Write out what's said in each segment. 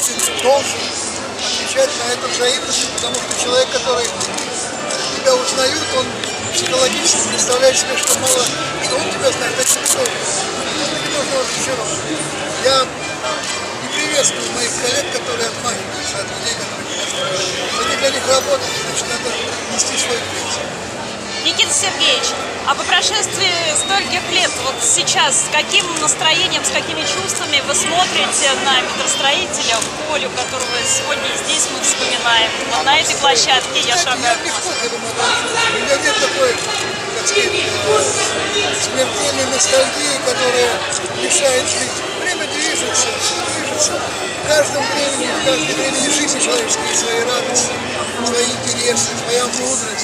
ты должен отвечать на эту взаимность, потому что человек, который тебя узнает, он психологически представляет себе, что мало, что он тебя знает, а ты тоже. Это немножко разочарован. Я не приветствую моих коллег, которые отмахиваются от людей, которые меня знают. Это для них работает, значит, надо нести свой вклад. Никита Сергеевич, а по прошествии стольких лет, вот сейчас, с каким настроением, с какими чувствами вы смотрите на метростроителя, Колю, которого сегодня здесь мы вспоминаем? Вот на этой площадке я шагаю. У меня нет такой, так сказать, смертельной ностальгии, которая мешает жить. Время движется. В каждом времени жизни человеческой свои радости, свои интересы, своя мудрость,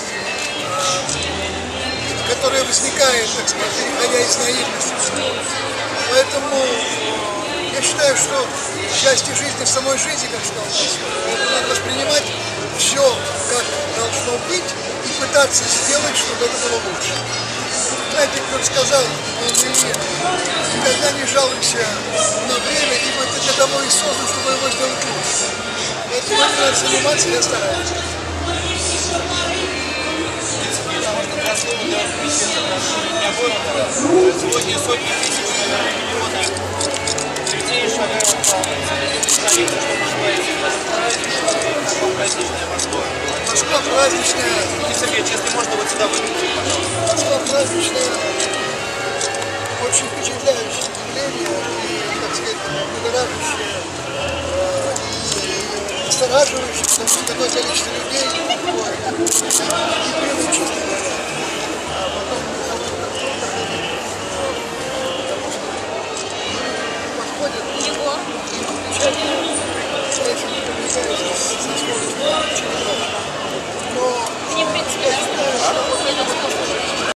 которая возникает, так сказать, переходя из наивности. Поэтому я считаю, что счастье жизни в самой жизни, как сказал, поэтому надо воспринимать все, как должно быть, и пытаться сделать, чтобы это было лучше. Знаете, кто сказал, никогда не жалуйся на время, ибо это для того и создан, чтобы его сделать лучше. Поэтому надо заниматься, я стараюсь. Сегодня сотни тысяч, наверное, миллионы людей шагают по столице, что пожелаете праздничная Москва. Москва праздничная. Никита Сергеевич, если можно, вот сюда выйти, пожалуйста. Москва праздничная, очень впечатляющее явление и, так сказать, будоражащее и настораживающее, потому что такое количество людей непривычно, честно говоря. А потом подходят и подключают.